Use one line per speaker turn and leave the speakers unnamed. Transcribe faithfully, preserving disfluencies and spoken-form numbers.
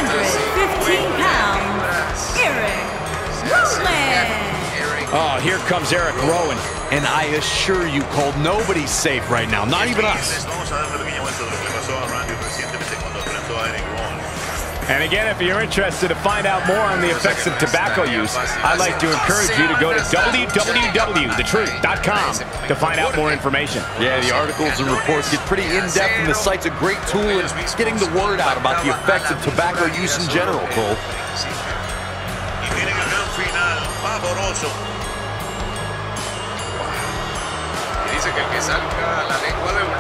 fifteen pounds, Eric Rowan.
Oh, here comes Eric Rowan. And I assure you, Cole, nobody's safe right now, not even us.
And again, if you're interested to find out more on the effects of tobacco use, I'd like to encourage you to go to w w w dot the truth dot com to find out more information.
Yeah, the articles and reports get pretty in-depth, and the site's a great tool in getting the word out about the effects of tobacco use in general, Cole.
Dice que el que salga la lengua de